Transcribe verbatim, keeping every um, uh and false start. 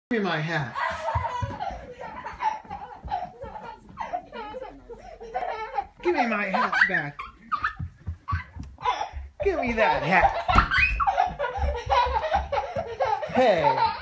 Give me my hat. Give me my hat back. Give me that hat. Hey.